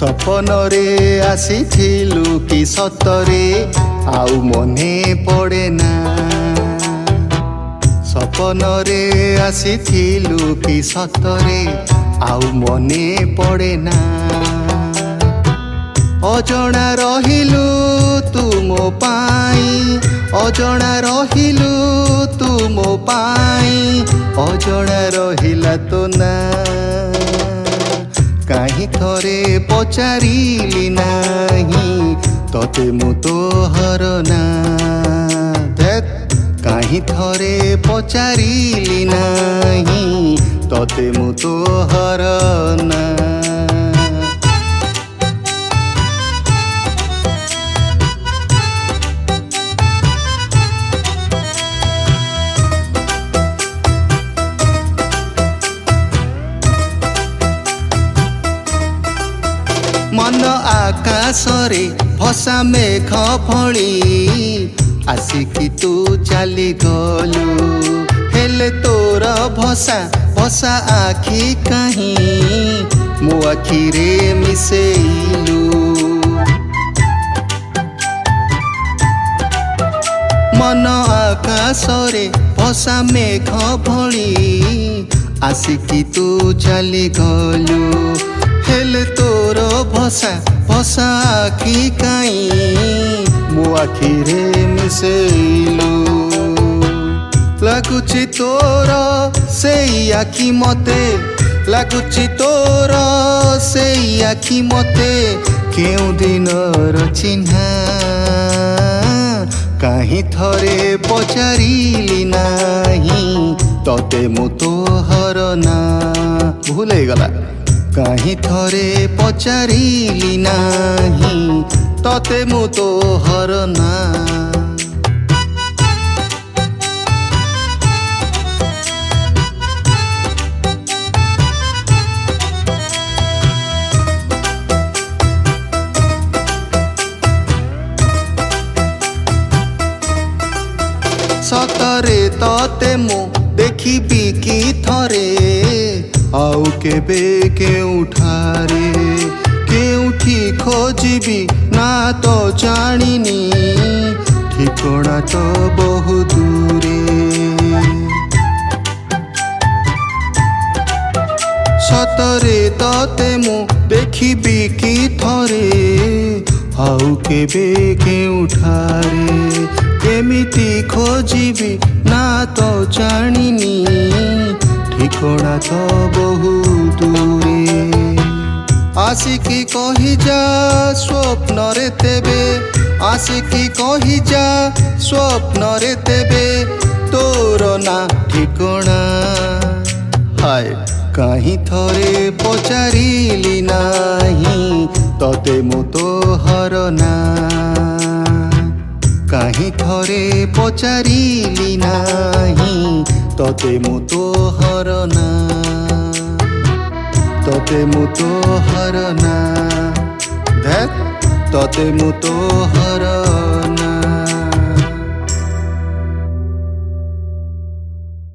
सपन रे आसीथिलु कि सतरे आउ मने पड़े ना। सपन रे आसीथिलु कि सतरे आउ मने पड़े ना। अजणा रहिलु तू मो पाई, अजणा रहिलु तू मो पाई, अजणा रहिला तो ना। काहीं थरे पचारिली नाही तते मु तोहर ना। काहीं थरे पचारिली नाही तते मु तोहर ना। मन आकाश रे भसा मेघ भली आसिकी तू चली गलु। हेले तोर भसा भसा आखि कहीं मो आखि रे मिसेलु। मन आकाश रे भसा मेघ भली आसिकी तू चली गलु। हेले तोर भसा भसा आखि काई मो आखि रे मिसेलु। लगुची तोर सेई आखि मते, लगुची तोर सेई आखि मते केउ दिनर चिन्हा। काहीं थरे पचारिली नाही तते मु तोहर ना। भूल गला। काहीं थरे पचारिली नाही तते मु तोहर ना। सतरे तते मु देखिबी कि थरे आउ केबे केउठारे केउठी खोजिबी ना तो जानिनी ठिकणा तो बहु दूरे। सतरे तते मु देखिबी कि थरे आउ केबे केउठारे केमिति खोजिबी ना तो जानिनी ठिकणा तो बहु दूरे। आसिकी कही जा स्वप्न रे तेबे, आसिकी कही जा स्वप्न रे तेबे तोर ना ठिकणा। हाय काहीं थरे पचारिली नाही तते मु तोहर ना। काहीं थरे पचारिली नाही तते मु तोहर ना। तते मु तोहर ना। तते मु तोहर